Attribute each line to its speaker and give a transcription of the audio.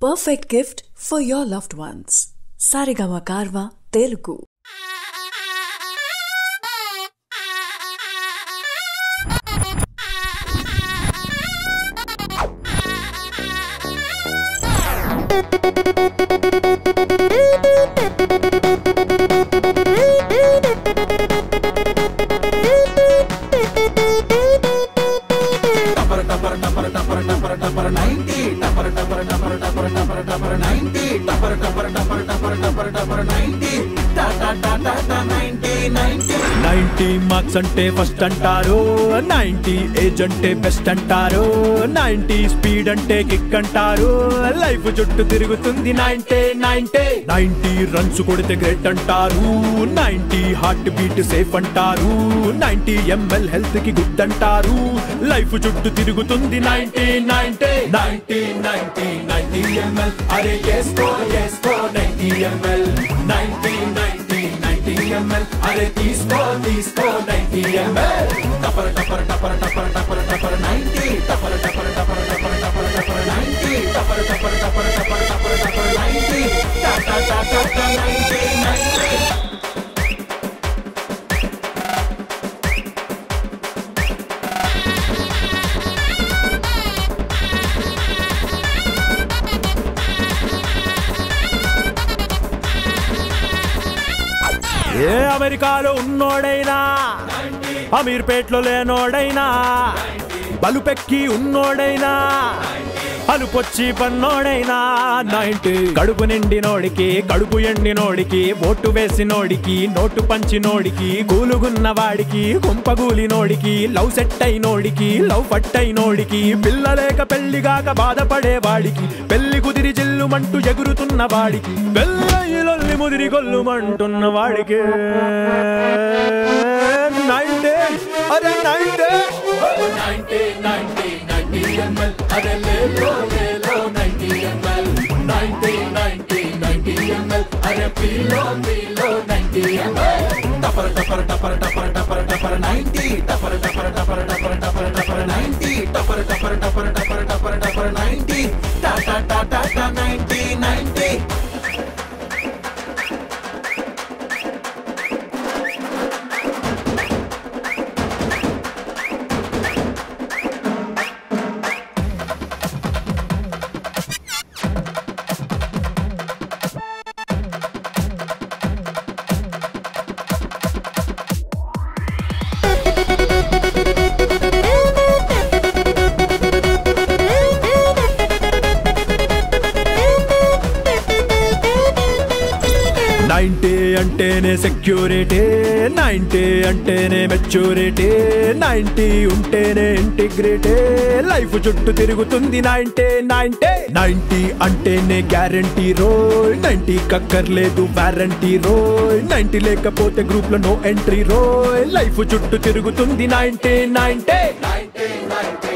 Speaker 1: perfect gift for your loved ones. Saregama Karva Telugu.
Speaker 2: Marks అంటే first అంటారు, 90 age అంటే best అంటారు, 90 speed అంటే కిక్ అంటారు, లైఫ్ చుట్టూ తిరుగుతుంది 90 రన్స్ కొడితే గ్రేట్ అంటారు, 90 హార్ట్ బీట్ సేఫ్ అంటారు, 90 ml హెల్త్ కి గుడ్ అంటారు, లైఫ్ చుట్టూ తిరుగుతుంది 90 ml. అరే చేసుకో 90 ml 90 ml. అరే తీసుకో 90 ml. టపర్ 90 టపర్ 90 టపర్ 90 ఏ అమెరికాలో ఉన్నోడైనా, అమీర్పేట్లో లేనోడైనా, బలుపెక్కి ఉన్నోడైనా, అలుపొచ్చి పన్నోడైనా 90. కడుపు నిండినోడికి, కడుపు ఎండినోడికి, ఓటు వేసినోడికి, నోటు పంచినోడికి, కూలుగున్న వాడికి, కుంపగూలినోడికి, లవ్ సెట్ అయినోడికి, లవ్ పట్ అయినోడికి, పిల్లలేక పెళ్లిగాక బాధపడేవాడికి, పెళ్లి కుదిరి జిల్లుమంటూ ఎగురుతున్న వాడికి, పెళ్ళి ముదిరి గొల్లుమంటున్న వాడికి 90. అరే 90 ml. అరే లేలో 90 ml 90 ml. అరే పీలో 90 ml. టపర్ 90 టపర్ 90 టపర్ 90 టపర్ 90 టాటా 90. అంటేనే సెక్యూరిటీ, 90 అంటేనే మెచ్యూరిటీ, 90 ఉంటేనే ఇంటిగ్రిటీ, లైఫ్ చుట్టూ తిరుగుతుంది 90 అంటేనే గ్యారంటీ రోయ్, 90 కక్కర్లేదు వారంటీ రోయ్, 90 లేకపోతే గ్రూప్ లో నో ఎంట్రీ రోయ్, లైఫ్ చుట్టూ తిరుగుతుంది 90